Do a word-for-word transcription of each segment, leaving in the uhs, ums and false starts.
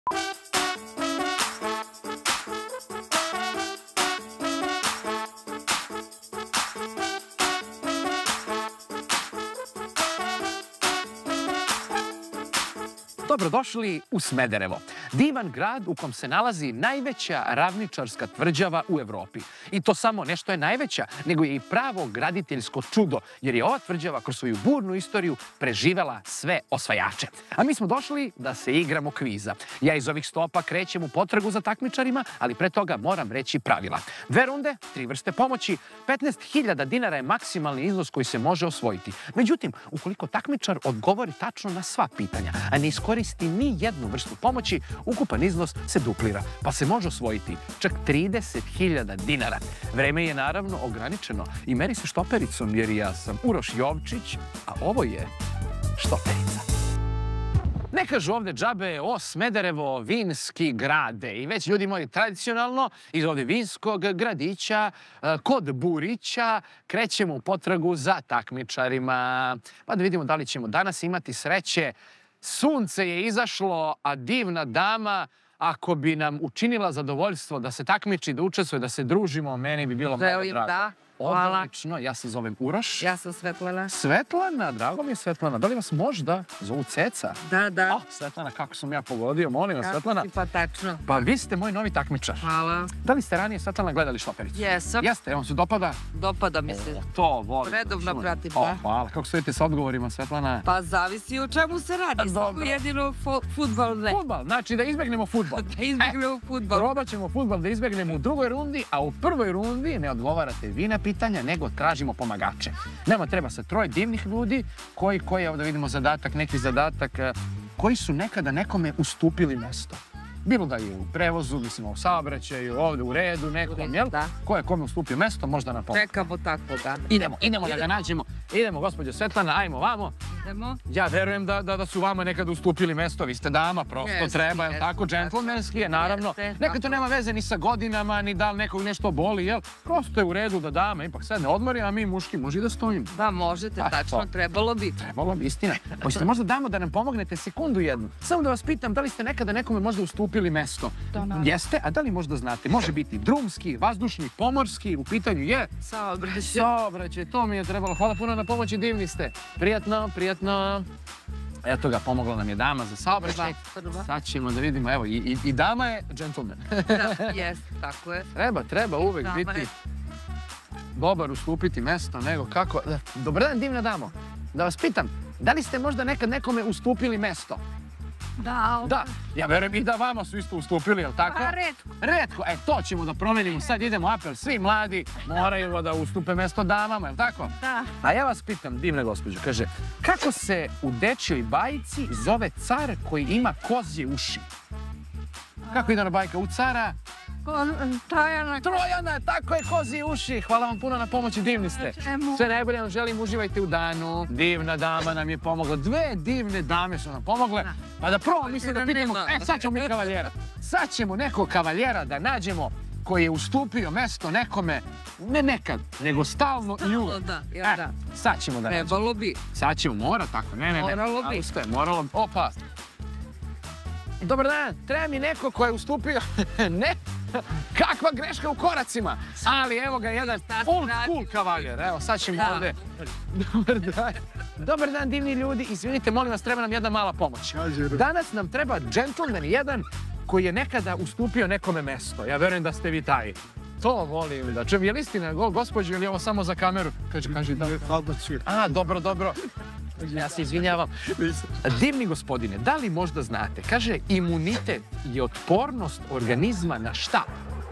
Dobrodošli u Smederevo, divan grad u kom se nalazi najveća ravničarska tvrđava u Evropi. I to samo ne što je najveća, nego je i pravo graditeljsko čudo, jer je ova tvrđava kroz svoju burnu istoriju preživela sve osvajače. A mi smo došli da se igramo kviza. Ja iz ovih stopa krećem u potragu za takmičarima, ali pre toga moram reći pravila. Dve runde, tri vrste pomoći, petnaest hiljada dinara je maksimalni iznos koji se može osvojiti. Međutim, ukoliko takmičar odgovori tačno na sva pitanja, a ne iskoristi ni jednu vrstu pomoći, ukupan iznos se duplira, pa se može osvojiti čak trideset hiljada dinara. Vreme je naravno ograničeno i meri se štopericom, jer ja sam Uroš Jovčić, a ovo je štoperica. Ne kažu ovde džabe o Smederevo vinski grade i već ljudi moji tradicionalno iz ovde vinskog gradića kod Burića krećemo u potragu za takmičarima. Pa da vidimo da li ćemo danas imati sreće. Sunce je izašlo, a divna dama, ako bi nam učinila zadovoljstvo da se takmiči, da učestvuje, da se družimo, meni bi bilo mnogo drago. Da, hvala. Odlično, ja se zovem Uroš. Ja sam Svetlana. Svetlana, drago mi je Svetlana. Da li vas možda zovu Ceca? Da, da. Oh, Svetlana, kako sam ja pogodio, molim vas, Svetlana. Kako si pa tačno. Pa vi ste moj novi takmičar. Hvala. Da li ste ranije, Svetlana, gledali štopericu? Jesam. Jeste, on se dopada? Dopada mi se. To volim. Redovno pratim, O, da. hvala. Kako stojite sa odgovorima, Svetlana? Pa zavisi o čemu se radi. Samo jedino fudbal ne. Fudbal, znači da izbegnemo fudbal. Da izbegnemo fudbal. Probat ćemo fudbal da izbegnemo u drugoj rundi, a u prvoj rundi ne odgovarate vi na pitanja, nego tražimo pomagače. Nama treba sa troje divnih ljudi koji, koji, ovdje vidimo zadatak, neki zadatak, koji su nekada nekome ustupili mesto. Bilo da je u prevozu, mislimo u saobraćaju, ovdje u redu, nekom, jel? Da. Ko je kome ustupio mesto, možda nam pomoći. Čekamo takvoga. Idemo, idemo da ga nađemo. Idemo, gospođo Svetlana, ajmo vamo. Idemo. Ja verujem da, da, da su vama nekada ustupili mesto, vi ste dama, prosto Jeste, treba, jel jeste, tako, džentlmenski je, naravno. Jeste, Nekad to tako. nema veze ni sa godinama, ni da li nekog nešto boli, jel? Prosto je u redu da dama ipak sedne odmori, a mi muški može i da stojimo. Da, možete, A, tačno, to. trebalo bi. Trebalo bi, istina. Hoćete možda damo da nam pomognete sekundu jednu? Samo da vas pitam, da li ste nekada nekome možda ustupili mesto? Da, naravno. Jeste, a da li možda znate? Može biti drumski, vazdušni, pomorski, u pitanju je... Saobraćaj. Saobraćaj, to mi je trebalo. Hvala puno na pomoći, divni ste. Prijatno, prijatno. Eto ga, pomogla nam je dama za saobraćaj. Prva. Sad ćemo da vidimo, evo, i, i, i dama je džentlmen. Da, jest, tako je. Treba, treba uvek Dama biti je. dobar, ustupiti mesto, nego kako... Dobar dan, divna damo. Da vas pitam, da li ste možda nekad nekome ustupili mesto? Da, Da, ja verujem i da vama su isto ustupili, jel tako? Pa retko. Retko, e to ćemo da promenimo, sad idemo apel, svi mladi moraju da ustupe mesto damama, jel tako? Da. A ja vas pitam, divna gospođo, kaže, kako se u dečjoj bajci zove car koji ima kozje uši? Kako ide ona bajka? U cara? Tajana. Trojana, tako je, kozje uši. Hvala vam puno na pomoći, divni ste. Čemu? Sve najbolje vam želim, uživajte u danu. Divna dama nam je pomogla, dve divne dame su nam pomogle. Pa da prvo mislim da pitamo, e sad ćemo mi kavaljera. Sad ćemo nekog kavaljera da nađemo koji je ustupio mesto nekome, ne nekad, nego stalno i uvek. Da, ja da. Sad ćemo da nađemo. Trebalo bi. Sad ćemo, mora tako, ne, ne, ne. Moralo bi. A ustaje, moralo bi. Opa. Dobar dan, treba mi neko ko je ustupio, ne, kakva greška u koracima, ali evo ga jedan old school kavaljer, evo sad ćemo ovde. Dobar dan, dobar dan divni ljudi, izvinite, molim vas, treba nam jedna mala pomoć. Danas nam treba džentlmen jedan koji je nekada ustupio nekome mesto, ja verujem da ste vi taj. To volim da čujem, je li istina, gospođo, ili je ovo samo za kameru? Kaže, kaže da. A, dobro, dobro. Ja se izvinjavam. Divni gospodine, da li možda znate, kaže, imunitet je otpornost organizma na šta?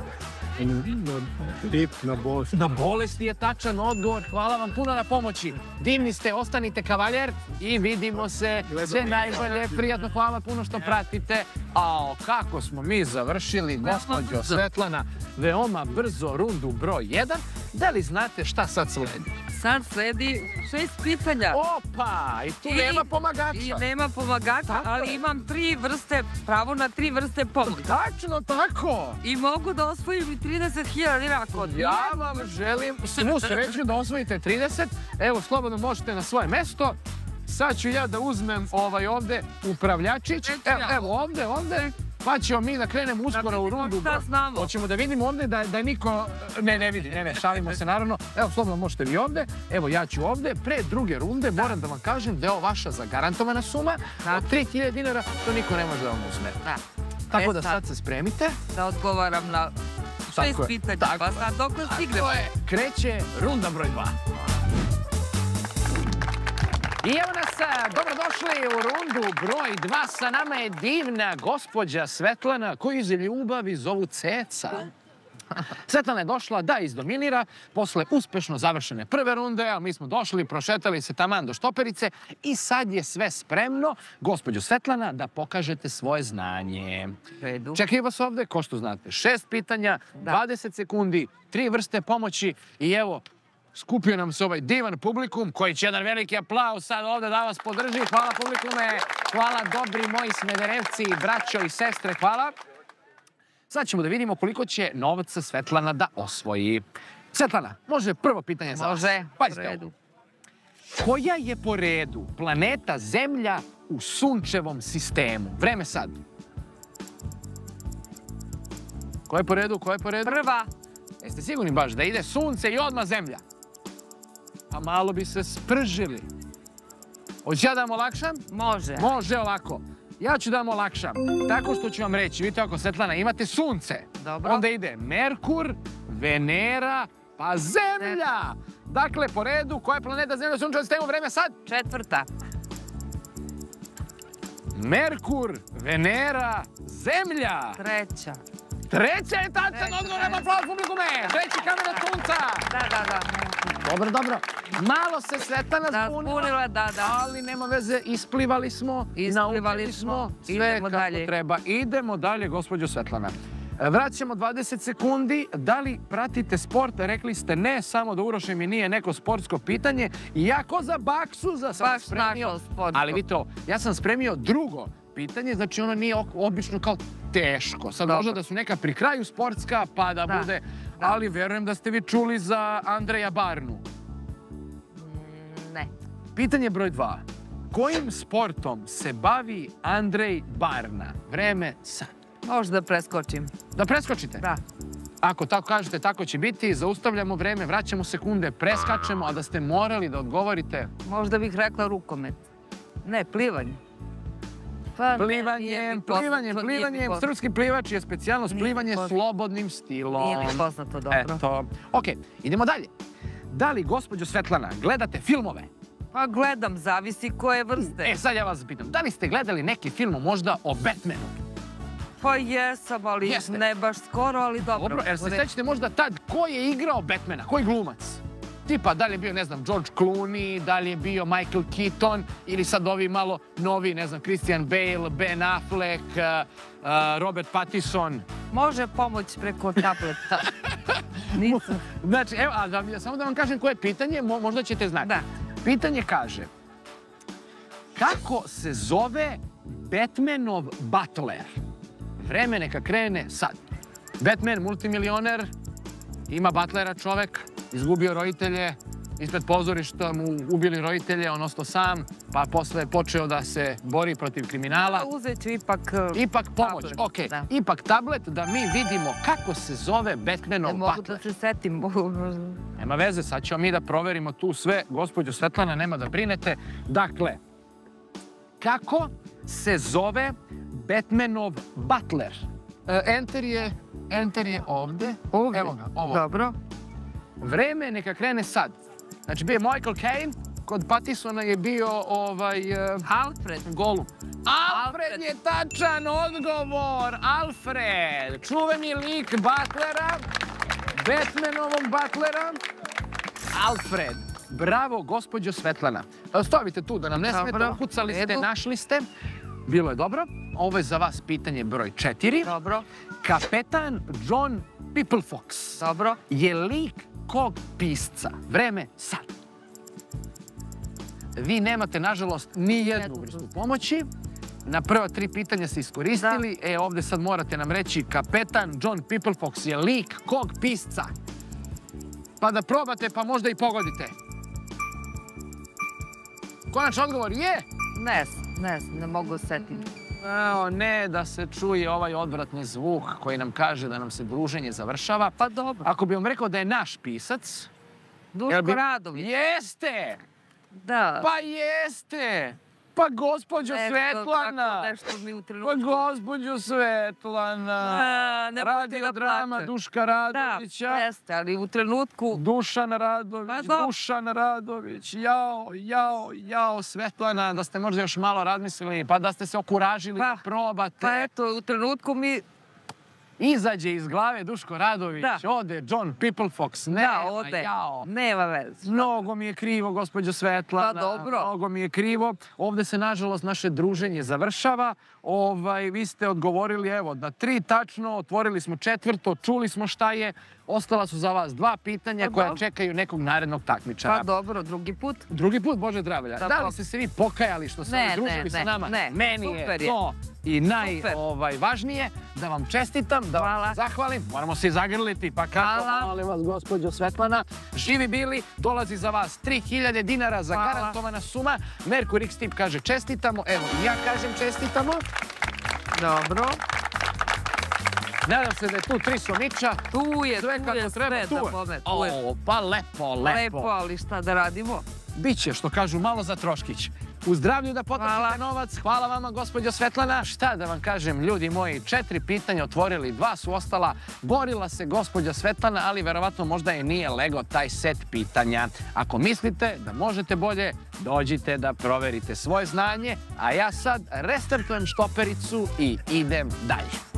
Na bolest. Na bolesti je tačan odgovor. Hvala vam puno na pomoći. Divni ste, ostanite kavaljer i vidimo se. Sve najbolje, prijatno, hvala puno što pratite. A kako smo mi završili, gospođo Svetlana, veoma brzo rundu broj jedan. Da li znate šta sad sledi? Sad sledi šest pitanja. Opa, i tu nema pomagača. I nema pomagača, ali imam tri vrste, pravo na tri vrste pomoći. Tačno tako. I mogu da osvojim i trideset hiljada dinara kod njih. Ja vam želim svu sreću da osvojite trideset. Evo, slobodno možete na svoje mesto. Sad ću ja da uzmem ovaj ovde upravljačić. Evo, evo ovde, ovde. pa ćemo mi da krenemo uskoro u rundu. Šta znamo? Hoćemo da vidimo ovde da niko ne, ne vidi, ne, ne, šalimo se naravno. Evo, slobodno možete vi ovde, evo ja ću ovde. Pre druge runde moram da vam kažem da je ovo vaša zagarantovana suma. Od tri hiljade dinara to niko ne može da vam uzme. Tako da sad se spremite. Da odgovaram na šest pitanja, pa sad dok ne stignemo. Tako je, kreće runda broj dva. I evo nas, dobrodošli u rundu broj dva. Sa nama je divna gospođa Svetlana, koju iz ljubavi zovu Ceca. Svetlana je došla da izdominira posle uspešno završene prve runde, a mi smo došli, prošetali se taman do štoperice i sad je sve spremno, gospođo Svetlana, da pokažete svoje znanje. Čekaj vas ovde, ko što znate, šest pitanja, dvadeset sekundi, tri vrste pomoći i evo, skupio nam se ovaj divan publikum koji će jedan veliki aplauz sad ovde da vas podrži. Hvala publikume, hvala dobri moji Smederevci, braćo i sestre, hvala. Sad ćemo da vidimo koliko će novca Svetlana da osvoji. Svetlana, može prvo pitanje za vas? Može, po redu. Koja je po redu planeta Zemlja u sunčevom sistemu? Vreme sad. Koja je po redu, koja je po redu? Prva. Jeste sigurni baš da ide sunce i odmah Zemlja? Pa malo bi se spržili. Hoće ja da vam olakšam? Može. Može ovako. Ja ću da vam olakšam. Tako što ću vam reći, vidite ako Svetlana imate sunce. Dobro. Onda ide Merkur, Venera, pa Zemlja. Dakle, po redu, koja je planeta Zemlja u sunčevom sistemu? Vreme sad? Četvrta. Merkur, Venera, Zemlja. Treća. Treća je tačan odgovor, nema aplauz publikume. Treći kamen od sunca. Da, da, da. Dobro, dobro. Malo se Svetlana zbunila, da, da. ali nema veze, isplivali smo, Isplivali smo, idemo dalje. Treba. Idemo dalje, gospođo Svetlana. Vraćamo dvadeset sekundi. Da li pratite sport? Rekli ste ne, samo da Uroše mi nije neko sportsko pitanje. I ja ko za baksuza sam spremio. Ali vidite ovo, ja sam spremio drugo pitanje, znači ono nije obično kao teško. Sad možda da su neka pri kraju sportska, pa da bude... Ali verujem da ste vi čuli za Andreja Barnu. Ne. Pitanje broj dva. Kojim sportom se bavi Andrej Barna? Vreme sad. Možda da preskočim. Da preskočite? Da. Ako tako kažete, tako će biti. Zaustavljamo vreme, vraćamo sekunde, preskačemo, a da ste morali da odgovorite... Možda bih rekla rukomet. Ne, plivanje. Plivanjem, plivanjem, plivanjem. Srpski plivač je specijalnost plivanje slobodnim stilom. Nije mi poznato, dobro. Eto. Ok, idemo dalje. Da li, gospođo Svetlana, gledate filmove? Pa gledam, zavisi koje vrste. E, sad ja vas pitam, da li ste gledali neki film možda o Batmanu? Pa jesam, ali ne baš skoro, ali dobro. Dobro, jer se sećate možda tad ko je igrao Batmana, koji glumac? Tipa, da li je bio, ne znam, George Clooney, da li je bio Michael Keaton, ili sad ovi malo novi, ne znam, Christian Bale, Ben Affleck, Robert Pattinson. Može pomoć preko tableta. Nisam. Znači, evo, samo da vam kažem koje je pitanje, možda ćete znati. Da. Pitanje kaže, kako se zove Batmanov butler? Vreme neka krene sad. Batman, multimilioner, ima butlera čovek, izgubio roditelje, ispred pozorišta mu ubili roditelje, on ostao sam, pa posle je počeo da se bori protiv kriminala. Uzet ću ipak... Ipak pomoć, ok. Ipak tablet da mi vidimo kako se zove Batmanov butler. Ne mogu da se setim. Nema veze, sad ćemo mi da proverimo tu sve. Gospođo Svetlana, nema da brinete. Dakle, kako se zove Batmanov butler? Enter je, enter je ovde. Ovde? Evo ga, ovo. Dobro. Vreme neka krene sad. Znači, bio je Michael Caine, kod Pattisona je bio ovaj... Alfred. Golum. Alfred je tačan odgovor! Alfred! Čuveni lik butlera, Batmanovog butlera. Alfred. Bravo, gospođo Svetlana. Stavite tu da nam ne smeta, ukucali ste, našli ste. Bilo je dobro. Ovo je za vas pitanje broj četiri. Dobro. Kapetan John Pipplefox. Dobro. Je lik kog pisca? Vreme sad. Vi nemate, nažalost, ni jednu vrstu pomoći. Na prva tri pitanja ste iskoristili. E, ovde sad morate nam reći kapetan John Pipplefox je lik kog pisca? Pa da probate, pa možda i pogodite. Konačan odgovor je? Ne, ne, ne mogu setiti. Evo, ne da se čuje ovaj odvratni zvuk koji nam kaže da nam se druženje završava. Pa dobro. Ako bi vam rekao da je naš pisac... Duško Radović. Jeste! Da. Pa jeste! Pa gospođo Svetlana! Nešto mi u Pa trenutku. gospođo Svetlana! Radio drama Duška Radovića. Da, jeste, ali u trenutku... Dušan Radović, Dušan Radović, jao, jao, jao, Svetlana, da ste možda još malo razmislili, pa da ste se okuražili da probate. Pa eto, u trenutku mi... Izađe iz glave Duško Radović, ode John Peoplefox, nema, jao. Nema veze. Mnogo mi je krivo, gospođo Svetlana. Pa dobro. Mnogo mi je krivo. Ovde se, nažalost, naše druženje završava. Vi ste odgovorili, evo, na tri tačno, otvorili smo četvrto, čuli smo šta je. Ostala su za vas dva pitanja koja čekaju nekog narednog takmičara. Pa dobro, drugi put. Drugi put, Bože zdravlja. Da li ste se vi pokajali što ste družili sa nama? Ne, ne, meni je to i najvažnije da vam čestitam, da vam zahvalim. Moramo se i zagrliti, pa kako, molim vas, gospođo Svetlana. Živi bili, dolazi za vas tri hiljade dinara za garantovana suma. Merkur X Tip kaže čestitamo, evo i ja kažem čestitamo. Dobro. Nadam se da je tu tri somiča. Tu je, tu je sve da pome. Pa lepo, lepo. Lepo, ali šta da radimo? Biće, što kažu, malo za troškić. U zdravlju da potrošite novac. Hvala vama, gospođo Svetlana. Šta da vam kažem, ljudi moji, četiri pitanja otvorili, dva su ostala. Borila se gospođa Svetlana, ali verovatno možda je nije lego taj set pitanja. Ako mislite da možete bolje, dođite da proverite svoje znanje, a ja sad restartujem štopericu i idem dalje.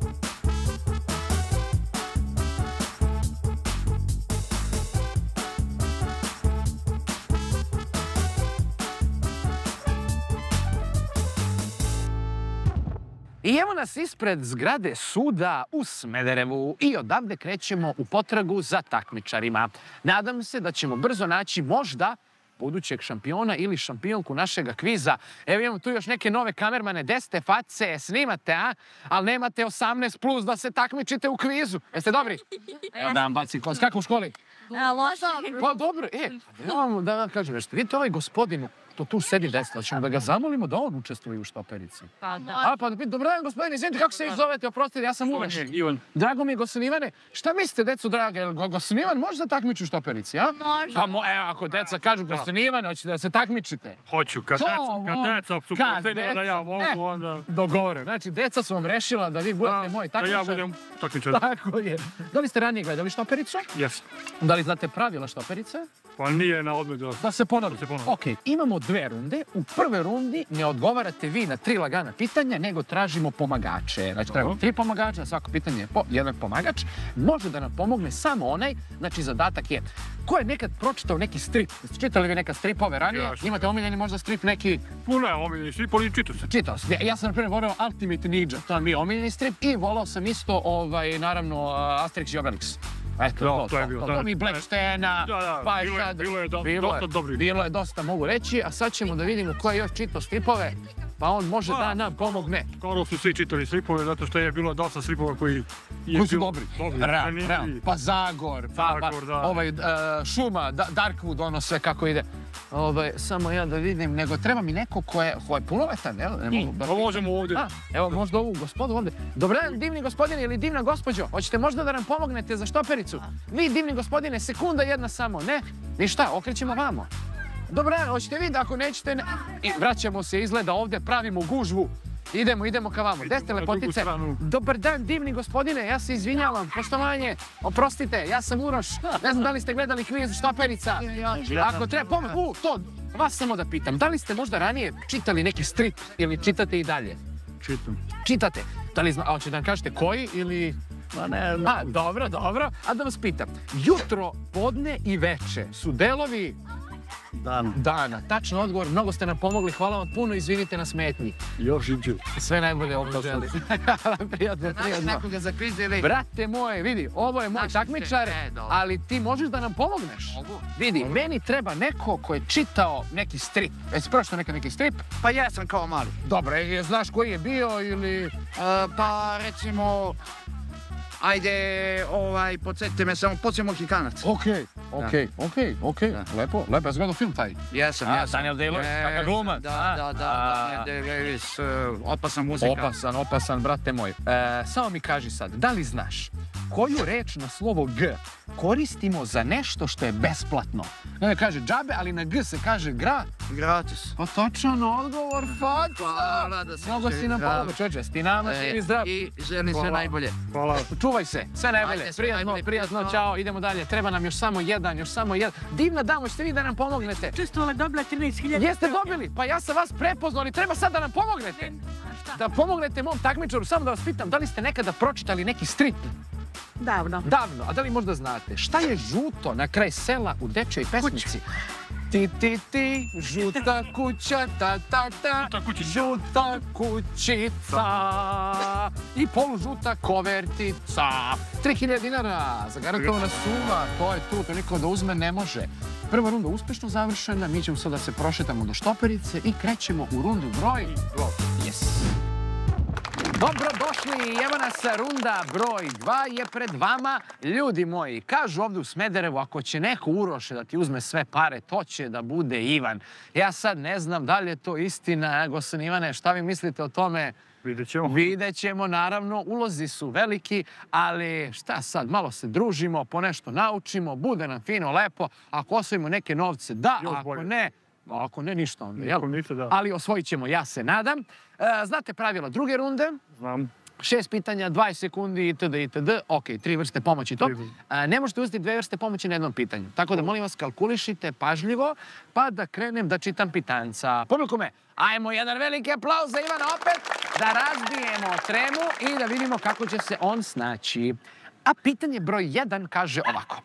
I evo nas ispred zgrade suda u Smederevu i odavde krećemo u potragu za takmičarima. Nadam se da ćemo brzo naći možda budućeg šampiona ili šampionku našega kviza. Evo imamo tu još neke nove kamermane, desete face, snimate, a? Ali nemate osamnaest plus da se takmičite u kvizu. Jeste dobri? Evo da vam baci kost. Kako u školi? Loše. Pa dobro, e, da vam kažem nešto. Vidite ovaj gospodinu, to tu sedi desno, ćemo da ga zamolimo da on učestvuje u štoperici. Pa da. A, pa dobro dan, gospodine, izvinite, kako se vi zovete, oprostite, ja sam Uvaš. Ivan. Drago mi je, gospodin Ivane, šta mislite, decu draga, gospodin Ivan može da takmiči u štoperici, a? Može. Pa, evo, ako deca kažu, gospodin Ivan, hoćete da se takmičite? Hoću, kad deca su posljednje da ja mogu, onda... Dogovore, znači, deca su vam rešila da vi budete moji takmičar. Da ja budem takmičar. Tako je. Da li ste ranije gledali štopericu? Jes. Da li znate pravila štoperice? Pa nije na odmet da... Da se ponovi. Ok, imamo dve runde. U prvoj rundi ne odgovarate vi na tri lagana pitanja, nego tražimo pomagače. Znači, trebamo tri pomagača, na svako pitanje je jedan pomagač. Može da nam pomogne samo onaj, znači zadatak je ko je nekad pročitao neki strip. Jeste čitali vi nekad stripove ranije? Imate omiljeni možda strip neki... Puno je omiljeni strip, ali čitao sam. Čitao sam. Ja sam, na primjer, voleo Ultimate Ninja, to mi je omiljeni strip, i volao sam isto, naravno, Asterix i Obelix. Eto, to je bilo. To mi je Blackstena, pa je sad... Bilo je dosta dobrih. Bilo je dosta, mogu reći, a sad ćemo da vidimo ko je još čitao stripove, pa on može da nam pomogne. Skoro su svi čitali stripove, zato što je bilo dosta stripova koji... Koji su dobri. Realno, pa Zagor, pa Šuma, Darkwood, ono sve kako ide. Samo ja da vidim, nego treba mi neko ko je punoletan, jel? Pa možemo ovdje. Evo, možda ovu gospodu ovdje. Dobar dan, divni gospodine ili divna gospođo, hoćete možda da nam pomognete za štopericu? Vi, divni gospodine, sekunda jedna samo, ne? Ništa, okrećemo vamo. Dobar dan, hoćete vi da ako nećete... I vraćamo se, izgleda ovdje, pravimo gužvu. Idemo, idemo ka vamo. Gde ste, lepotice? Dobar dan, divni gospodine, ja se izvinjavam, poštovanje, oprostite, ja sam Uroš, ne znam da li ste gledali kviz štoperica. Ako treba pomoć, u, to, vas samo da pitam, da li ste možda ranije čitali neki strip ili čitate i dalje? Čitam. Čitate? Da li zna, a hoćete da nam kažete koji ili... Ma ne, a, dobro, dobro, a da vas pitam, jutro, podne i veče su delovi... Dana. Dana, tačno odgovor, mnogo ste nam pomogli, hvala vam puno, izvinite na smetnji. Još iđu. Sve najbolje ovdje želi. Prijatno, prijatno. Nekoga za kviz ili... Brate moje, vidi, ovo je moj takmičar, ali ti možeš da nam pomogneš. Mogu. Vidi, meni treba neko ko je čitao neki strip. Jesi pročitao nekad neki strip? Pa jesam kao mali. Dobro, znaš koji je bio ili... Pa recimo... Ajde, ovaj, podsjetite me samo, podsjetimo Mohikanac. Okej, Okej, okej, okej. Lepo, lepo. Ja sam gledao film taj. Jesam, A, jesam. Daniel Day-Lewis, E, kakav glumac. Da, a? da, da. A, Daniel Day-Lewis, uh, opasna muzika. Opasan, opasan, brate moj. E, samo mi kaži sad, da li znaš koju reč na slovo G koristimo za nešto što je besplatno? Ne kaže džabe, ali na G se kaže gra. Gratis. Pa točan odgovor, faca. Hvala da se... Mnogo si nam pomogao, čoveče, ti nama si zdrav. I želim sve najbolje. Hvala. Čuvaj se, sve najbolje, Ajde, sve prijatno, najbolje, prijatno, prijatno. čao, idemo dalje, treba nam još samo jedan, još samo jedan. Divna damo, ćete vi da nam pomognete? Čustovala dobila trinaest hiljada. Jeste dobili, pa ja sam vas prepoznao, ali treba sad da nam pomognete. Da pomognete mom takmičaru, samo da vas pitam, da li ste nekada pročitali neki strip? Davno. Davno, a da li možda znate, šta je žuto na kraj sela u dečjoj pesmici? Ti, ti, ti, žuta kuća, ta, ta, ta, Žuta kućica. žuta kućica i polužuta kovertica. tri hiljade dinara, zagarantovana suma, to je tu, to niko da uzme ne može. Prva runda uspešno završena, mi ćemo sad da se prošetamo do štoperice i krećemo u rundu broj... Yes. Dobro došli, evo nas runda broj dva je pred vama. Ljudi moji, kažu ovdje u Smederevu, ako će neko Uroše da ti uzme sve pare, to će da bude Ivan. Ja sad ne znam da li je to istina, gosan Ivane, šta vi mislite o tome? Vidjet ćemo. Vidjet ćemo, naravno, ulozi su veliki, ali šta sad, malo se družimo, po nešto naučimo, bude nam fino, lepo. Ako osvojimo neke novce, da, Još ako bolje. ne, ako ne, ništa onda, jel? Nikom ništa, da. Ali osvojit ćemo, ja se nadam. E, znate pravila druge runde? Znam. Šest pitanja, dvadeset sekundi, itd. itd. Ok, tri vrste pomoći to. Tri vrste. E, ne možete uzeti dve vrste pomoći na jednom pitanju. Tako da molim vas kalkulišite pažljivo, pa da krenem da čitam pitanca. Publiku me, ajmo jedan veliki aplauz za Ivana opet, da razbijemo tremu i da vidimo kako će se on snaći. A pitanje broj jedan kaže ovako.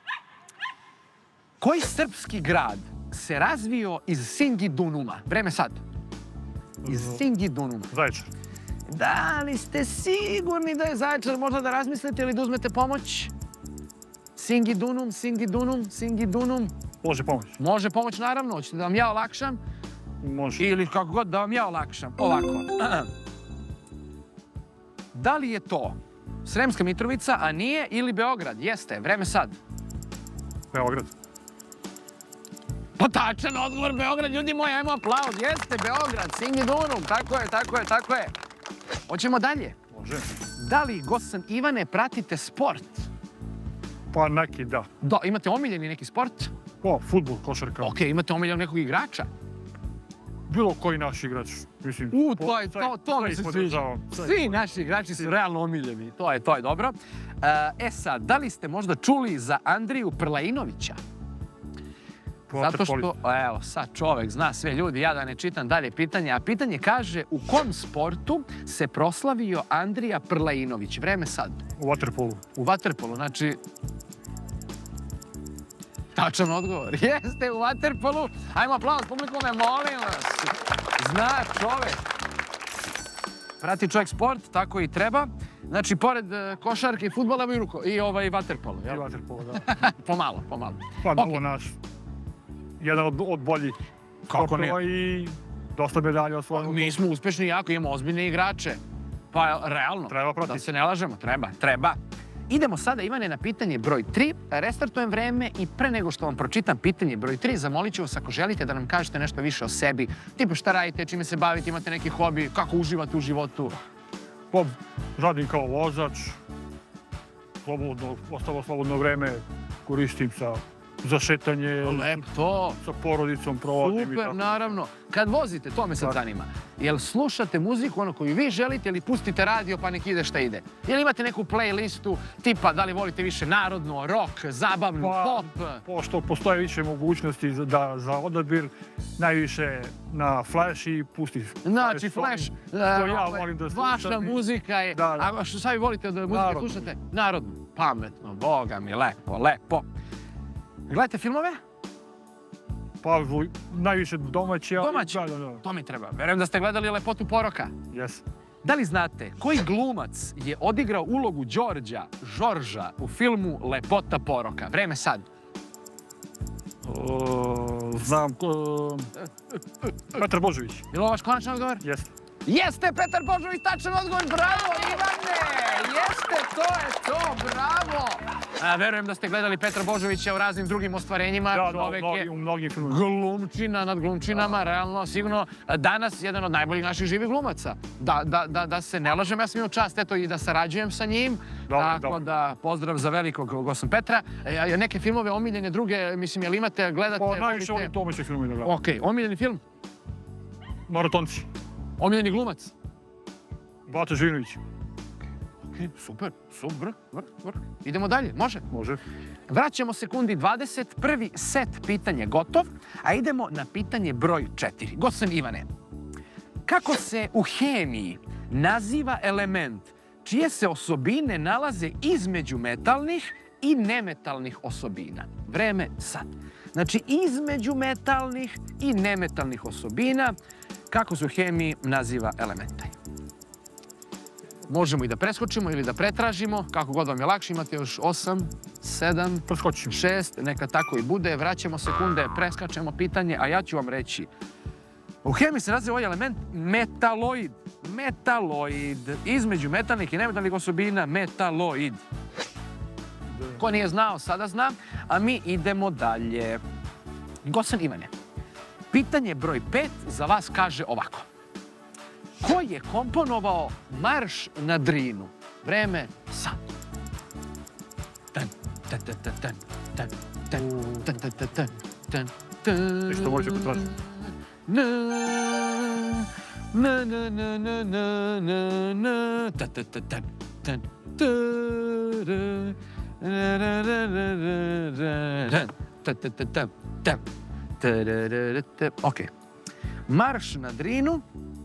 Koji srpski grad se razvio iz Singidunuma? Vreme sad. Iz Singidunuma. Zaječar. Da li ste sigurni da je Zaječar? Možda da razmislite ili da uzmete pomoć? Singidunum, Singidunum, Singidunum. Može pomoć. Može pomoć, naravno. Hoćete da vam ja olakšam? Može. Ili kako god da vam ja olakšam. Ovako. Da li je to Sremska Mitrovica, a nije, ili Beograd? Jeste. Vreme sad. Beograd. Pa tačan odgovor, Beograd, ljudi moji, ajmo aplauz. Jeste, Beograd, Singidunum. Tako je, tako je, tako je. Hoćemo dalje. Može. Da li, gosan Ivane, pratite sport? Pa neki da. Da, imate omiljeni neki sport? O, futbol, košarka. Ok, imate omiljenog nekog igrača? Bilo koji naš igrač. Mislim, U, po- to je, sve- to, to mi sve se ih sviđa. podržavam. Sve ih Svi naši igrači su realno omiljeni. To je, to je dobro. E sad, da li ste možda čuli za Andriju Prlainovića? po Zato što, waterpolu. evo, sad čovek zna sve ljudi, ja da ne čitam dalje pitanje, a pitanje kaže u kom sportu se proslavio Andrija Prlainović? Vreme sad. U waterpolu. U vaterpolu, znači... Tačan odgovor. Jeste u vaterpolu. Ajmo aplauz, publikume, molim vas. Zna čovek. Prati čovjek sport, tako i treba. Znači, pored e, košarke i fudbala i, ruko, i ovaj vaterpolo. I Jel? waterpolo, da. Pomalo, pomalo. Pa Ok. ovo naš. Jedan od, od boljih Kako ne? sportova i dosta medalja osvojeno. Mi smo uspešni jako, imamo ozbiljne igrače. Pa, realno. Treba pratiti. Da se ne lažemo, treba, treba. Idemo sada, Ivane, na pitanje broj tri. Restartujem vreme i pre nego što vam pročitam pitanje broj tri, zamolit ću vas ako želite da nam kažete nešto više o sebi. Tipa šta radite, čime se bavite, imate neki hobi, kako uživate u životu. Pa, radim kao vozač. Slobodno, ostalo slobodno vreme koristim sa za šetanje, Lep to. sa porodicom provodim i Super, tako. naravno. Kad vozite, to me sad Tako. zanima. Jel slušate muziku ono koju vi želite ili pustite radio pa nek ide šta ide? Jel imate neku playlistu tipa da li volite više narodno, rock, zabavnu, Pa, pop? pošto postoje više mogućnosti za, da, za odabir, najviše na Flash i pusti. Znači, što- Flash, što ja ovaj, volim da vaša slušam. muzika je... Da, da. A što sad vi volite da muzike Narodnu. slušate? Narodnu. Pametno, boga mi, lepo, lepo. Gledate filmove? Pa, vo- najviše domaći. ali- Domaći? Da, da, da. To mi treba. Verujem da ste gledali Lepotu poroka. Yes. Da li znate koji glumac je odigrao ulogu Đorđa, Žorža u filmu Lepota poroka? Vreme sad. O, znam ko... Petar Božović. Je li ovo vaš konačan odgovor? Jeste. Jeste, Petar Božović, tačan odgovor, bravo Ivane! Jeste, to je to, bravo! A, verujem da ste gledali Petra Božovića u raznim drugim ostvarenjima. Da, da, Čovek je u mnogim filmovima. glumčina nad glumčinama, realno, sigurno danas jedan od najboljih naših živih glumaca. Da, da, da, da se ne lažem, ja sam imao čast, eto, i da sarađujem sa njim. Dobro, Tako dobro. da, pozdrav za velikog Gosom Petra. E, neke filmove omiljene druge, mislim, jel imate, gledate? Pa najviše volite? volim domaće filmove da gledam. Ok, omiljeni film? Maratonci. Omiljeni glumac? Bata Živinović. Ok, super, super, vrh, vrh. Idemo dalje, može? Može. Vraćamo sekundi dvadeset, prvi set pitanja gotov, a idemo na pitanje broj četiri. Gosen Ivane, kako se u hemiji naziva element čije se osobine nalaze između metalnih i nemetalnih osobina? Vreme sad. Znači, između metalnih i nemetalnih osobina, kako se u hemiji naziva elementaj? Možemo i da preskočimo ili da pretražimo, kako god vam je lakše, imate još osam, sedam, Preskočimo. šest, neka tako i bude. Vraćamo sekunde, preskačemo pitanje, a ja ću vam reći. U hemiji se naziva ovaj element metaloid. Metaloid. Između metalnih i nemetalnih osobina, metaloid. Ko nije znao, sada zna, a mi idemo dalje. Gosan Ivane, pitanje broj pet za vas kaže ovako. Ko je komponovao Marš na Drinu? Vreme sad. Tan, tan, tan, tan, tan, tan, tan, tan, tan, tan, tan, tan, tan. Isto možete pretražiti. Na, na, na, na, na, na, na, na, ta, ta, ta, tan, tan, ta, ra, ra, ra, ra, ra, ra, ra, ta, ta, ta, ta, ta, ta, ra, ra, ra, ta. Ok. Marš na Drinu.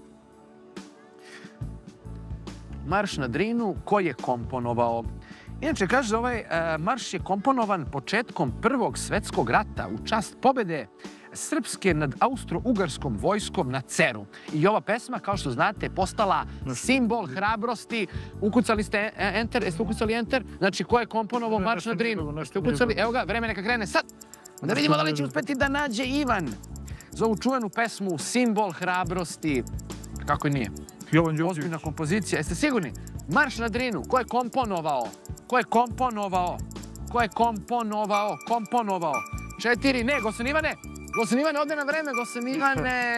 Marš na Drinu, ko je komponovao? Inače, kaže, ovaj marš je komponovan početkom Prvog svetskog rata u čast pobede Srpske nad austro-ugarskom vojskom na Ceru. I ova pesma, kao što znate, postala simbol hrabrosti. Ukucali ste enter, jeste ukucali enter? Znači, ko je komponovao Marš na Drinu? Ste ukucali, evo ga, vreme neka krene sad. Da vidimo da li će uspeti da nađe Ivan za ovu čuvenu pesmu Simbol hrabrosti. Kako i nije? Jovan Đorđević. Ozbiljna kompozicija. Jeste sigurni? Marš na Drinu. Ko je komponovao? Ko je komponovao? Ko je komponovao? Komponovao. Četiri. Ne, Gosen Ivane. Gosen Ivane, ode na vreme. Gosen Ivane.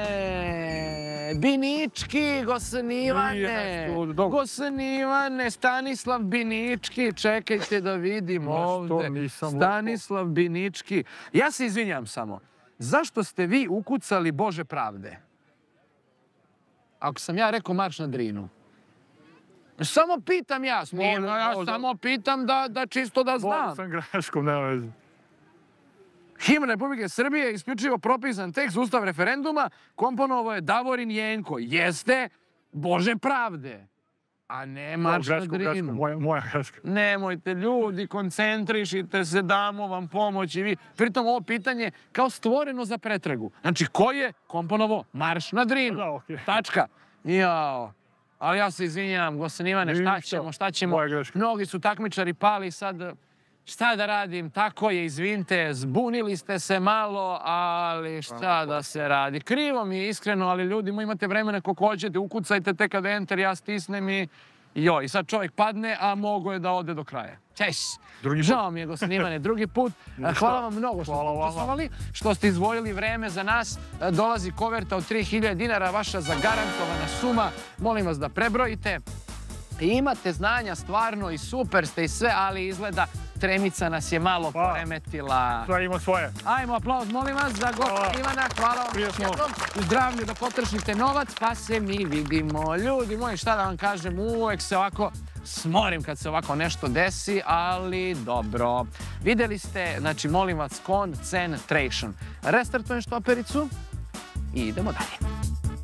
Binički. Gosen Ivane. Gosen Ivane. Stanislav Binički. Čekajte da vidim ovde. Stanislav Binički. Ja se izvinjam samo. Zašto ste vi ukucali Bože pravde? Ako sam ja rekao Marš na Drinu. Samo pitam ja. Ja samo pitam da čisto da znam. Volio sam greškom, nema veze. Himn Republike Srbije, isključivo propisan tekst, ustav referenduma, komponovao je Davorin Jenko. Jeste Bože pravde. A ne Marš na Drinu. Moja greška. Nemojte, ljudi, koncentrišite se, damo vam pomoć i vi. Pritom ovo pitanje kao stvoreno za pretragu. Znači, ko je komponovao Marš na Drinu? Da, okej. Tačka. Jao. Ali ja se izvinjam, Gosen Ivane, šta ćemo, šta ćemo? Moja greška. Mnogi su takmičari pali, sad šta da radim? Tako je, izvinite, zbunili ste se malo, ali šta da se radi? Krivo mi je iskreno, ali ljudi, imate vremena koliko hoćete, ukucajte te kad enter, ja stisnem i joj, i sad čovjek padne, a mogo je da ode do kraja. Češ! Žao mi je, Gosen Ivane, drugi put. Hvala vam mnogo što ste učestvovali, što ste izdvojili vreme za nas. Dolazi koverta od tri hiljade dinara, vaša zagarantovana suma. Molim vas da prebrojite. Imate znanja stvarno i super ste i sve, ali izgleda tremica nas je malo poremetila. Sve ima svoje. Ajmo, aplauz, molim vas, za Gospa Ivana. Hvala vam još jednom. U zdravlju da potrošite novac, pa se mi vidimo. Ljudi moji, šta da vam kažem, uvek se ovako smorim kad se ovako nešto desi, ali dobro. Videli ste, znači, molim vas, Concentration. Restartujem štopericu i idemo dalje.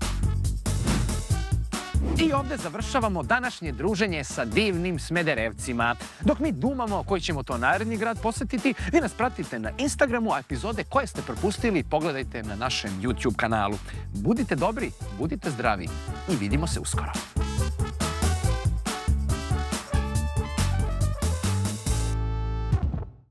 I ovdje završavamo današnje druženje sa divnim Smederevcima. Dok mi dumamo koji ćemo to naredni grad posjetiti, vi nas pratite na Instagramu, a epizode koje ste propustili pogledajte na našem YouTube kanalu. Budite dobri, budite zdravi i vidimo se uskoro.